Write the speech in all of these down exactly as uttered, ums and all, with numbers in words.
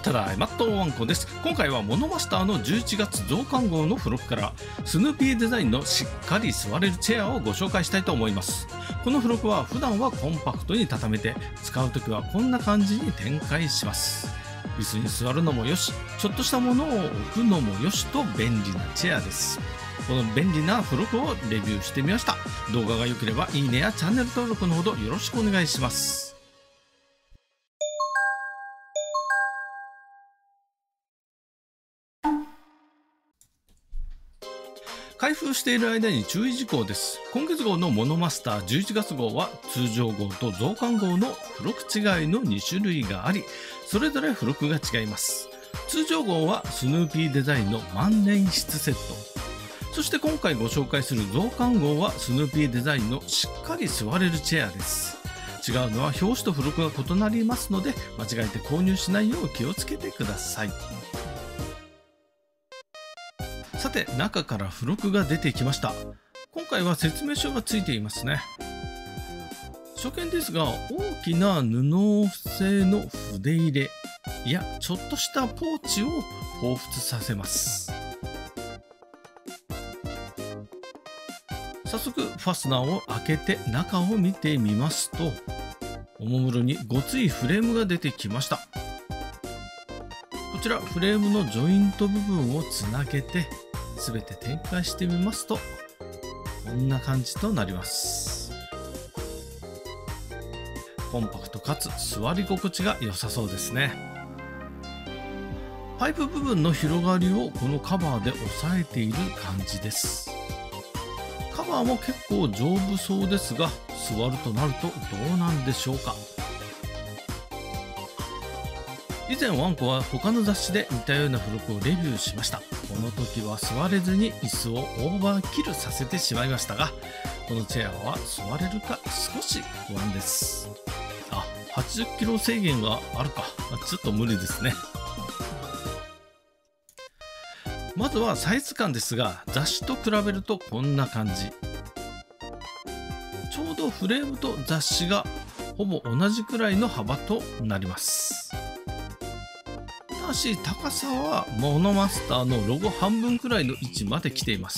ただいまっとワンコです。今回はモノマスターのじゅういちがつ増刊号の付録からスヌーピーデザインのしっかり座れるチェアをご紹介したいと思います。この付録は普段はコンパクトに畳めて、使うときはこんな感じに展開します。椅子に座るのもよし、ちょっとしたものを置くのもよしと便利なチェアです。この便利な付録をレビューしてみました。動画が良ければいいねやチャンネル登録のほどよろしくお願いします。開封している間に注意事項です。今月号のモノマスターじゅういちがつ号は通常号と増刊号の付録違いのにしゅるいがあり、それぞれ付録が違います。通常号はスヌーピーデザインの万年筆セット。そして今回ご紹介する増刊号はスヌーピーデザインのしっかり座れるチェアです。違うのは表紙と付録が異なりますので、間違えて購入しないよう気をつけてください。さて、中から付録が出てきました。今回は説明書がついていますね。初見ですが、大きな布製の筆入れ、いや、ちょっとしたポーチを彷彿させます。早速、ファスナーを開けて中を見てみますと、おもむろにごついフレームが出てきました。こちら、フレームのジョイント部分をつなげて、すべて展開してみますと、こんな感じとなります。コンパクトかつ座り心地が良さそうですね。パイプ部分の広がりをこのカバーで押さえている感じです。カバーも結構丈夫そうですが、座るとなるとどうなんでしょうか。以前ワンコは他の雑誌で似たような付録をレビューしました。この時は座れずに椅子をオーバーキルさせてしまいましたが、このチェアは座れるか少し不安です。あ、はちじゅっキロ制限があるか。ちょっと無理ですね。まずはサイズ感ですが、雑誌と比べるとこんな感じ。ちょうどフレームと雑誌がほぼ同じくらいの幅となります。ただし高さはモノマスターのロゴ半分くらいの位置まで来ています。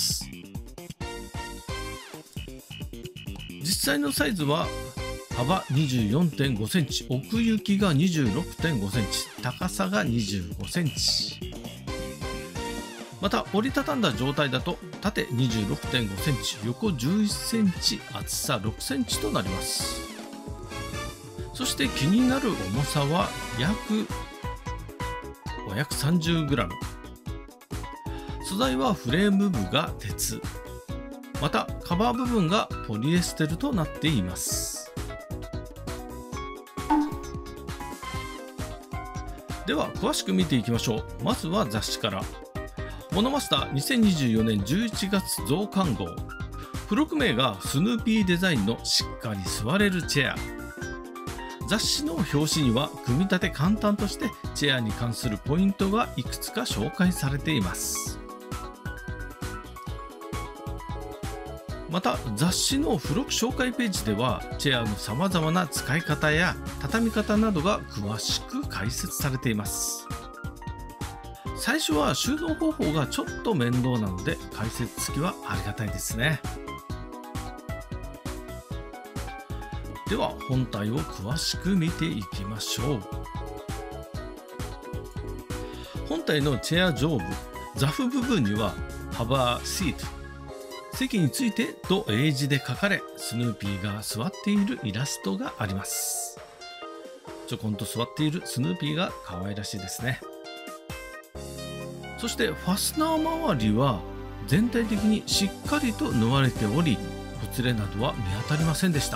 実際のサイズは幅 にじゅうよんてんごセンチ、奥行きが にじゅうろくてんごセンチ、高さがにじゅうごセンチ。また折りたたんだ状態だと縦 にじゅうろくてんごセンチ、横じゅういっセンチ、厚さろくセンチとなります。そして気になる重さは約約 さんじゅうグラム。 素材はフレーム部が鉄、またカバー部分がポリエステルとなっています。では詳しく見ていきましょう。まずは雑誌から。モノマスターにせんにじゅうよねんじゅういちがつ増刊号。付録名がスヌーピーデザインのしっかり座れるチェア。雑誌の表紙には組み立て簡単としてチェアに関するポイントがいくつか紹介されています。また雑誌の付録紹介ページではチェアのさまざまな使い方や畳み方などが詳しく解説されています。最初は収納方法がちょっと面倒なので解説付きはありがたいですね。では本体を詳しく見ていきましょう。本体のチェア上部、座布部分にはハバーシート、席についてと英字で書かれ、スヌーピーが座っているイラストがあります。ちょこんと座っているスヌーピーが可愛らしいですね。そしてファスナー周りは全体的にしっかりと縫われており、ほつれなどは見当たりませんでした。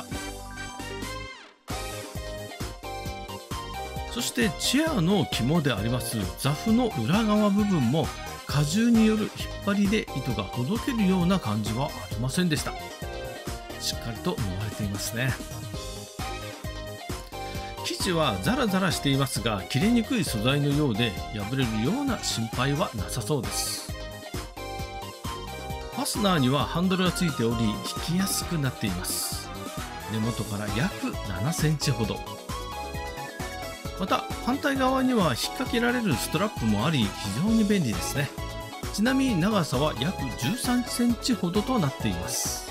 そしてチェアの肝であります座布の裏側部分も荷重による引っ張りで糸がほどけるような感じはありませんでした。しっかりと縫われていますね。生地はザラザラしていますが、切れにくい素材のようで破れるような心配はなさそうです。ファスナーにはハンドルがついており引きやすくなっています。根元から約ななセンチほど。 また反対側には引っ掛けられるストラップもあり、非常に便利ですね。ちなみに長さは約じゅうさんセンチほどとなっています。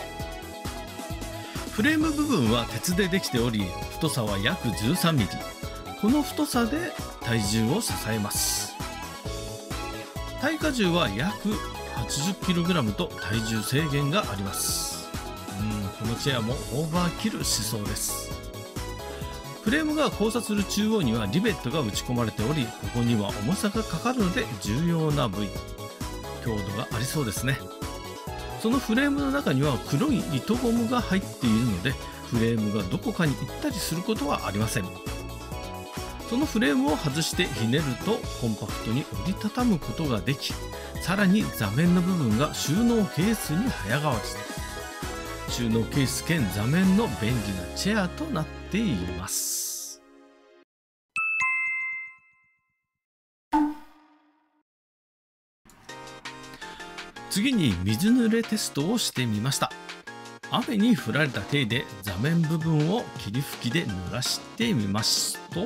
フレーム部分は鉄でできており、太さは約じゅうさんミリ。この太さで体重を支えます。耐荷重は約 はちじゅっキログラム と体重制限があります。うん、このチェアもオーバーキルしそうです。フレームが交差する中央にはリベットが打ち込まれており、ここには重さがかかるので重要な部位。強度がありそうですね。そのフレームの中には黒い糸ゴムが入っているので、フレームがどこかに行ったりすることはありません。そのフレームを外してひねるとコンパクトに折りたたむことができ、さらに座面の部分が収納ケースに早変わりして、収納ケース兼座面の便利なチェアとなっています。次に水濡れテストをしてみました。雨に降られた手で座面部分を霧吹きで濡らしてみますと、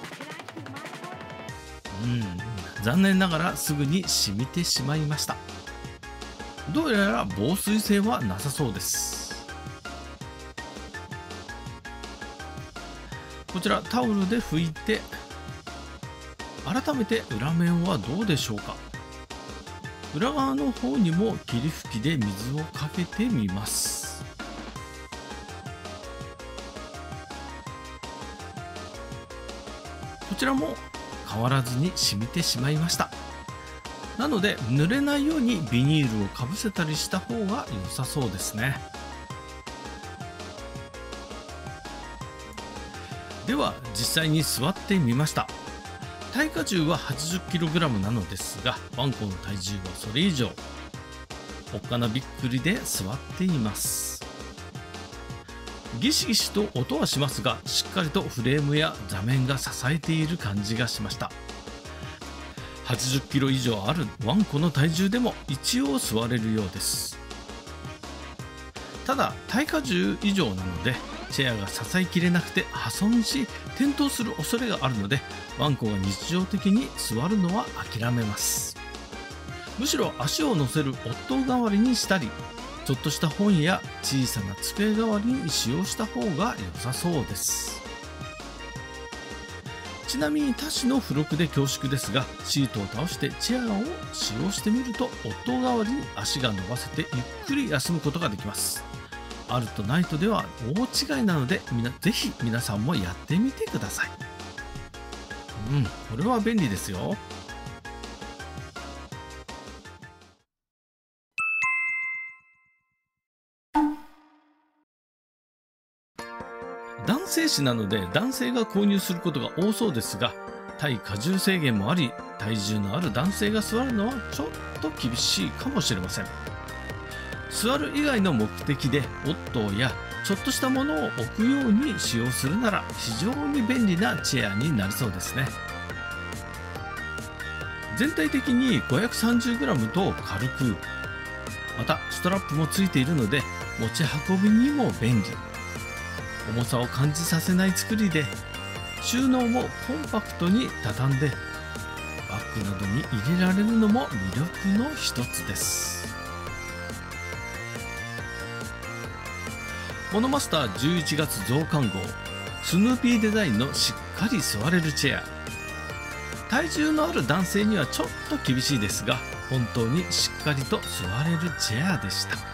うん、残念ながらすぐに染みてしまいました。どうやら防水性はなさそうです。こちらタオルで拭いて、改めて裏面はどうでしょうか。裏側の方にも霧吹きで水をかけてみます。こちらも変わらずに染みてしまいました。なので濡れないようにビニールをかぶせたりした方が良さそうですね。では実際に座ってみました。耐荷重は はちじゅっキログラム なのですが、ワンコの体重はそれ以上。おっかなびっくりで座っています。ギシギシと音はしますが、しっかりとフレームや座面が支えている感じがしました。はちじゅっキロ以上あるワンコの体重でも一応座れるようです。ただ耐荷重以上なのでチェアが支えきれなくて破損し転倒する恐れがあるので、ワンコが日常的に座るのは諦めます。むしろ足を乗せる夫代わりにしたり、ちょっとした本や小さな机代わりに使用した方が良さそうです。ちなみに他種の付録で恐縮ですが、シートを倒してチェアを使用してみると夫代わりに足が伸ばせてゆっくり休むことができます。あるとないとでは大違いなので、みなぜひ皆さんもやってみてください。うん、これは便利ですよ。男性誌なので男性が購入することが多そうですが、耐荷重制限もあり、体重のある男性が座るのはちょっと厳しいかもしれません。座る以外の目的でオットーやちょっとしたものを置くように使用するなら非常に便利なチェアになりそうですね。全体的に ごひゃくさんじゅうグラム と軽く、またストラップもついているので持ち運びにも便利。重さを感じさせない作りで、収納もコンパクトに畳んでバッグなどに入れられるのも魅力の一つです。モノマスターじゅういちがつ増刊号、スヌーピーデザインのしっかり座れるチェア。体重のある男性にはちょっと厳しいですが、本当にしっかりと座れるチェアでした。